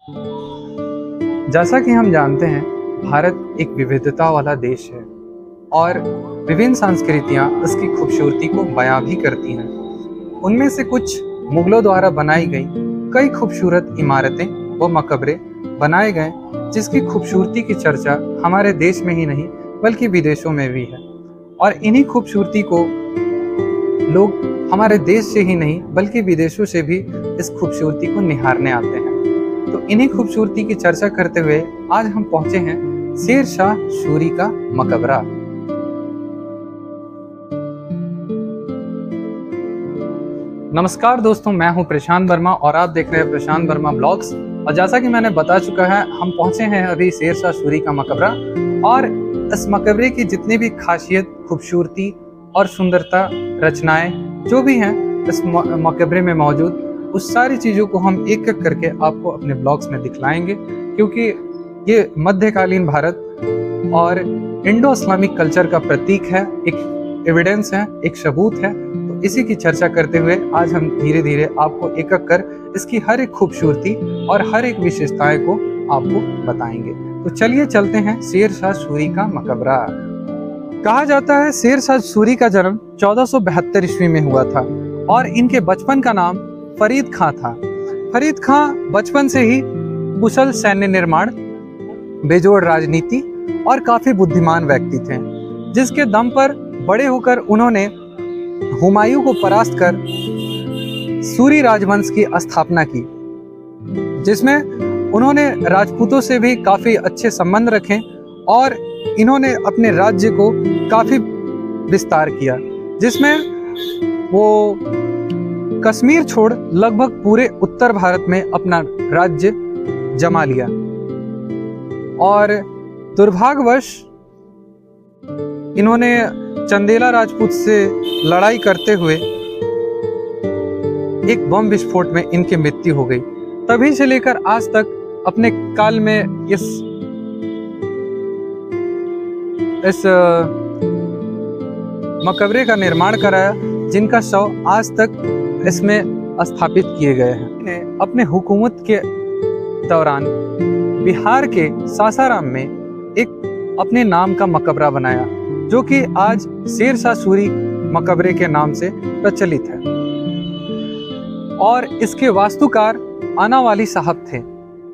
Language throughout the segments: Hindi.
जैसा कि हम जानते हैं, भारत एक विविधता वाला देश है और विभिन्न संस्कृतियां इसकी खूबसूरती को बयां भी करती हैं। उनमें से कुछ मुगलों द्वारा बनाई गई कई खूबसूरत इमारतें व मकबरे बनाए गए, जिसकी खूबसूरती की चर्चा हमारे देश में ही नहीं बल्कि विदेशों में भी है। और इन्हीं खूबसूरती को लोग हमारे देश से ही नहीं बल्कि विदेशों से भी इस खूबसूरती को निहारने आते हैं। तो इन्हीं खूबसूरती की चर्चा करते हुए आज हम पहुंचे हैं शेर शाह सूरी का मकबरा। नमस्कार दोस्तों, मैं हूं प्रशांत वर्मा और आप देख रहे हैं प्रशांत वर्मा ब्लॉग्स। और जैसा कि मैंने बता चुका है, हम पहुंचे हैं अभी शेर शाह सूरी का मकबरा। और इस मकबरे की जितनी भी खासियत, खूबसूरती और सुंदरता, रचनाएं जो भी हैं इस मकबरे में मौजूद, उस सारी चीज़ों को हम एक एक करके आपको अपने ब्लॉग्स में दिखलाएंगे, क्योंकि ये मध्यकालीन भारत और इंडो इस्लामिक कल्चर का प्रतीक है, एक एविडेंस है, एक सबूत है। तो इसी की चर्चा करते हुए आज हम धीरे धीरे आपको एक एक कर इसकी हर एक खूबसूरती और हर एक विशेषताएं को आपको बताएंगे। तो चलिए चलते हैं शेर शाह सूरी का मकबरा। कहा जाता है शेर शाह सूरी का जन्म 1472 ईस्वी में हुआ था और इनके बचपन का नाम फरीद खां था। फरीद खां बचपन से ही कुशल सैन्य निर्माण, बेजोड़ राजनीति और काफी बुद्धिमान व्यक्ति थे, जिसके दम पर बड़े होकर उन्होंने हुमायूं को परास्त कर सूरी राजवंश की स्थापना की, जिसमें उन्होंने राजपूतों से भी काफी अच्छे संबंध रखे और इन्होंने अपने राज्य को काफी विस्तार किया, जिसमें वो कश्मीर छोड़ लगभग पूरे उत्तर भारत में अपना राज्य जमा लिया। और दुर्भाग्यवश इन्होंने चंदेला राजपूत से लड़ाई करते हुए एक बम विस्फोट में इनकी मृत्यु हो गई। तभी से लेकर आज तक अपने काल में इस मकबरे का निर्माण कराया, जिनका शव आज तक इसमें स्थापित किए गए हैं। इन्हें अपने हुकूमत के दौरान बिहार के सासाराम में एक अपने नाम का मकबरा बनाया, जो कि आज शेर शाह सूरी मकबरे के नाम से प्रचलित है। और इसके वास्तुकार आनावाली साहब थे।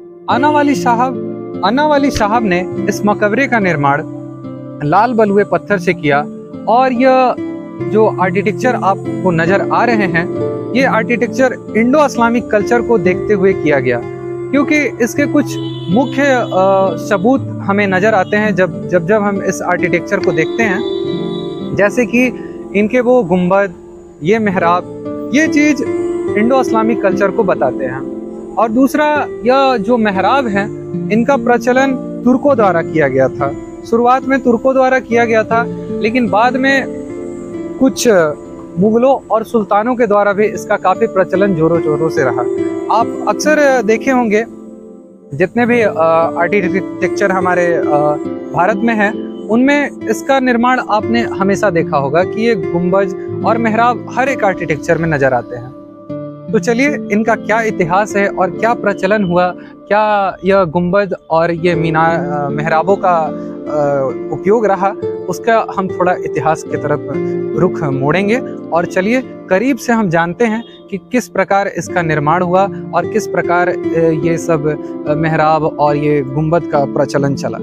आनावाली साहब ने इस मकबरे का निर्माण लाल बलुए पत्थर से किया। और यह जो आर्किटेक्चर आपको नजर आ रहे हैं, ये आर्किटेक्चर इंडो इस्लामिक कल्चर को देखते हुए किया गया, क्योंकि इसके कुछ मुख्य सबूत हमें नजर आते हैं जब हम इस आर्किटेक्चर को देखते हैं। जैसे कि इनके वो गुंबद, ये मेहराब, ये चीज इंडो इस्लामिक कल्चर को बताते हैं। और दूसरा, यह जो मेहराब है, इनका प्रचलन तुर्कों द्वारा किया गया था। शुरुआत में तुर्कों द्वारा किया गया था, लेकिन बाद में कुछ मुगलों और सुल्तानों के द्वारा भी इसका काफी प्रचलन जोरों शोरों से रहा। आप अक्सर देखे होंगे, जितने भी आर्किटेक्चर हमारे भारत में है, उनमें इसका निर्माण आपने हमेशा देखा होगा कि ये गुंबज और मेहराब हर एक आर्किटेक्चर में नजर आते हैं। तो चलिए, इनका क्या इतिहास है और क्या प्रचलन हुआ, क्या यह गुंबद और ये मीनार मेहराबों का उपयोग रहा, उसका हम थोड़ा इतिहास की तरफ रुख मोड़ेंगे। और चलिए करीब से हम जानते हैं कि किस प्रकार इसका निर्माण हुआ और किस प्रकार ये सब मेहराब और ये गुंबद का प्रचलन चला।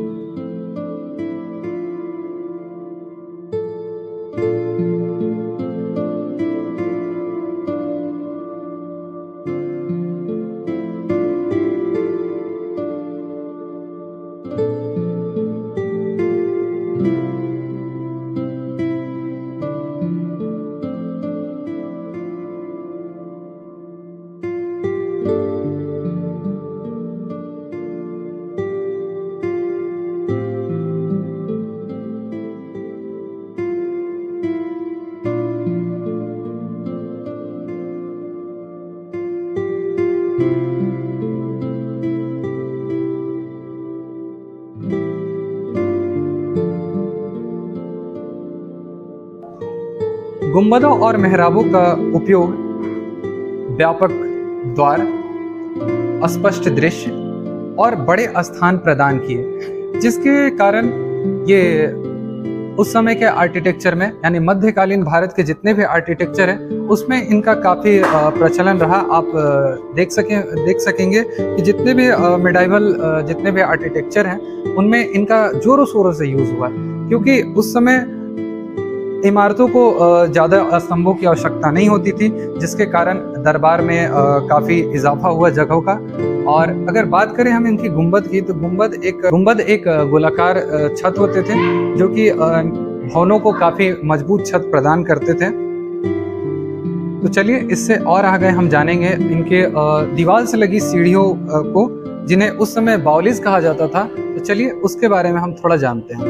गुंबदों और मेहराबों का उपयोग व्यापक द्वार, अस्पष्ट दृश्य और बड़े स्थान प्रदान किए, जिसके कारण ये उस समय के आर्किटेक्चर में, यानी मध्यकालीन भारत के जितने भी आर्किटेक्चर हैं उसमें इनका काफ़ी प्रचलन रहा। आप देख सकेंगे कि जितने भी मिडाइवल जितने भी आर्किटेक्चर हैं उनमें इनका जोरों शोरों से यूज़ हुआ, क्योंकि उस समय इमारतों को ज़्यादा स्तंभों की आवश्यकता नहीं होती थी, जिसके कारण दरबार में काफ़ी इजाफा हुआ जगहों का। और अगर बात करें हम इनकी गुंबद की, तो गुंबद एक गोलाकार छत होते थे जो कि भवनों को काफ़ी मजबूत छत प्रदान करते थे। तो चलिए इससे और आगे हम जानेंगे इनके दीवार से लगी सीढ़ियों को, जिन्हें उस समय बाउलीज कहा जाता था। तो चलिए उसके बारे में हम थोड़ा जानते हैं।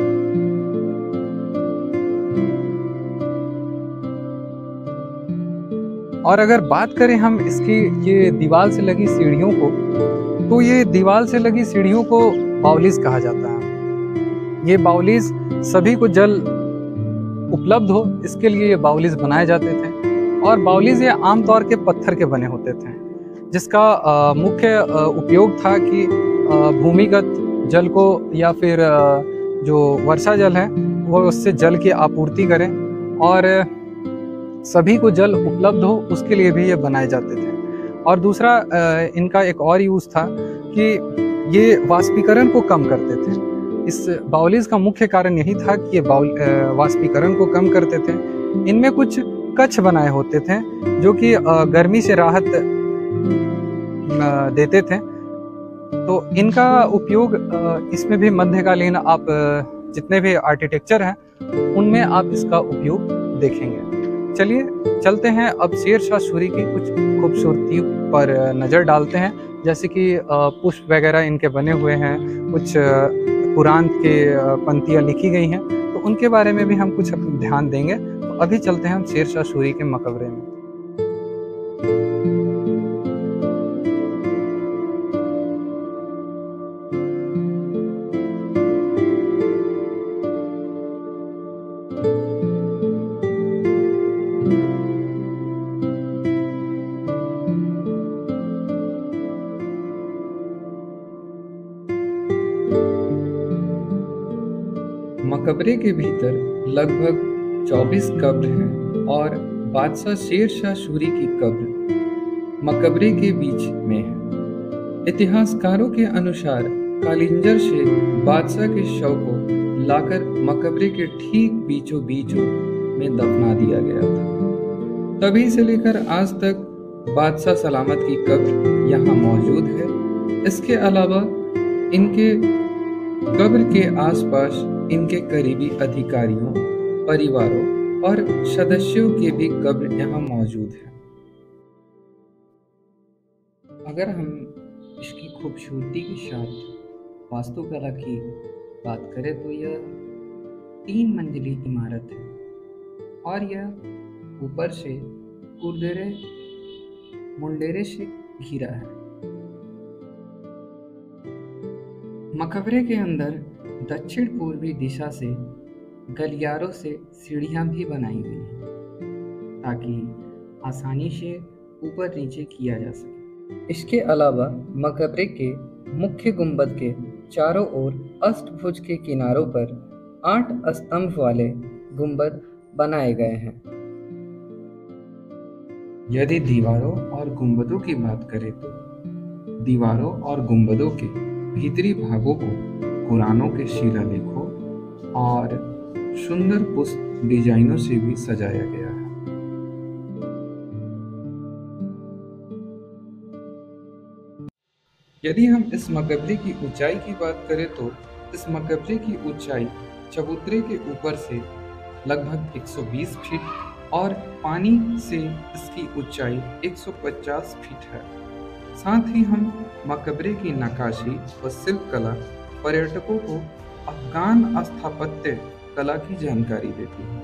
और अगर बात करें हम इसकी ये दीवार से लगी सीढ़ियों को, तो ये दीवार से लगी सीढ़ियों को बाउलीज कहा जाता है। ये बाउलीज सभी को जल उपलब्ध हो, इसके लिए ये बाउलीज बनाए जाते थे। और बाउलीज ये आमतौर के पत्थर के बने होते थे, जिसका मुख्य उपयोग था कि भूमिगत जल को या फिर जो वर्षा जल है वो उससे जल की आपूर्ति करें और सभी को जल उपलब्ध हो, उसके लिए भी ये बनाए जाते थे। और दूसरा इनका एक और यूज़ था कि ये वाष्पीकरण को कम करते थे। इस बाउलीज का मुख्य कारण यही था कि ये वाष्पीकरण को कम करते थे। इनमें कुछ कक्ष बनाए होते थे जो कि गर्मी से राहत देते थे। तो इनका उपयोग इसमें भी मध्यकालीन आप जितने भी आर्किटेक्चर हैं उनमें आप इसका उपयोग देखेंगे। चलिए चलते हैं अब शेर शाह सूरी की कुछ खूबसूरती पर नज़र डालते हैं, जैसे कि पुष्प वगैरह इनके बने हुए हैं, कुछ कुरान के पंक्तियाँ लिखी गई हैं, तो उनके बारे में भी हम कुछ ध्यान देंगे। तो अभी चलते हैं हम शेर शाह सूरी के मकबरे में। मकबरे के भीतर लगभग 24 कब्र हैं और बादशाह शेर शाह सूरी की कब्र मकबरे के बीच में है। इतिहासकारों के अनुसार कालिंजर से बादशाह के शव को लाकर मकबरे के ठीक बीचों बीचों में दफना दिया गया था। तभी से लेकर आज तक बादशाह सलामत की कब्र यहाँ मौजूद है। इसके अलावा इनके कब्र के आसपास इनके करीबी अधिकारियों, परिवारों और सदस्यों के भी कब्र यहाँ मौजूद है। अगर हम इसकी खूबसूरती के साथ वास्तुकला की बात करें तो यह 3 मंजिली इमारत है और यह ऊपर से कुरदरे मुंडेरे से घिरा है। मकबरे के अंदर दक्षिण पूर्वी दिशा से गलियारों से सीढ़ियां भी बनाई गई हैं ताकि आसानी से ऊपर नीचे किया जा सके। इसके अलावा मकबरे के मुख्य गुंबद के चारों ओर अष्टभुज के किनारों पर 8 स्तंभ वाले गुंबद बनाए गए हैं। यदि दीवारों और गुंबदों की बात करें तो दीवारों और गुंबदों के भीतरी भागों को कुरानों के शिलालेखों और सुंदर पुष्प डिजाइनों से भी सजाया गया है। यदि हम इस मकबरे की ऊंचाई की बात करें तो इस मकबरे की ऊंचाई चबूतरे के ऊपर से लगभग 120 फीट और पानी से इसकी ऊंचाई 150 फीट है। साथ ही हम मकबरे की नक्काशी व शिल्प कला पर्यटकों को अफगान स्थापत्य कला की जानकारी देती है।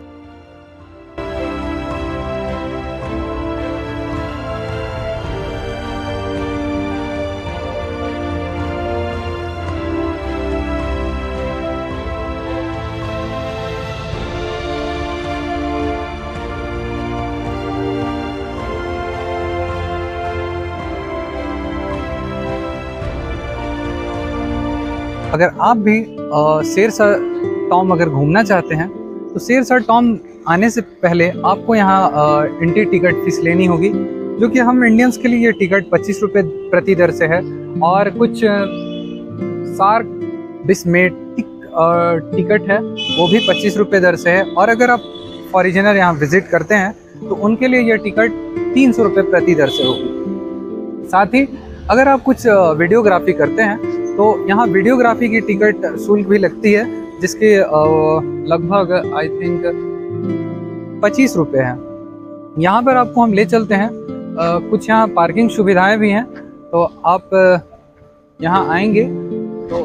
अगर आप भी शेरशाह टॉम अगर घूमना चाहते हैं तो शेरशाह टॉम आने से पहले आपको यहाँ एंट्री टिकट फीस लेनी होगी, जो कि हम इंडियंस के लिए ये टिकट 25 रुपये प्रति दर से है। और कुछ सार्क बिस्मेटिक टिकट है वो भी 25 रुपये दर से है। और अगर आप फॉरिजनर यहाँ विजिट करते हैं तो उनके लिए ये टिकट 300 रुपये प्रति दर से होगी। साथ ही अगर आप कुछ वीडियोग्राफी करते हैं तो यहाँ वीडियोग्राफी की टिकट शुल्क भी लगती है, जिसके लगभग आई थिंक 25 रुपये है। यहाँ पर आपको हम ले चलते हैं, कुछ यहाँ पार्किंग सुविधाएं भी हैं, तो आप यहाँ आएंगे तो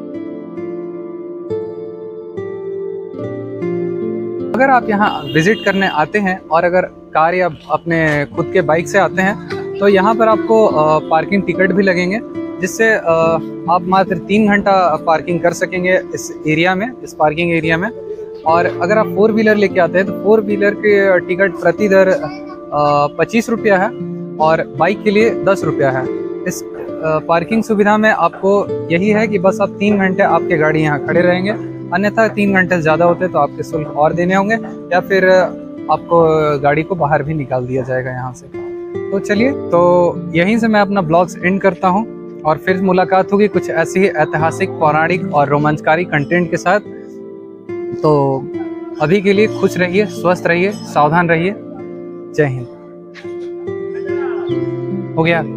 अगर आप यहाँ विजिट करने आते हैं और अगर कार या अपने खुद के बाइक से आते हैं तो यहाँ पर आपको पार्किंग टिकट भी लगेंगे, जिससे आप मात्र 3 घंटा पार्किंग कर सकेंगे इस एरिया में, इस पार्किंग एरिया में। और अगर आप 4 व्हीलर लेके आते हैं तो 4 व्हीलर के टिकट प्रति दर 25 रुपया है और बाइक के लिए 10 रुपया है। इस पार्किंग सुविधा में आपको यही है कि बस आप 3 घंटे आपके गाड़ी यहाँ खड़े रहेंगे, अन्यथा 3 घंटे ज़्यादा होते तो आपके शुल्क और देने होंगे, या फिर आपको गाड़ी को बाहर भी निकाल दिया जाएगा यहाँ से। तो चलिए, तो यहीं से मैं अपना ब्लॉग्स एंड करता हूँ और फिर मुलाकात होगी कुछ ऐसी ही ऐतिहासिक, पौराणिक और रोमांचकारी कंटेंट के साथ। तो अभी के लिए खुश रहिए, स्वस्थ रहिए, सावधान रहिए। जय हिंद। हो गया।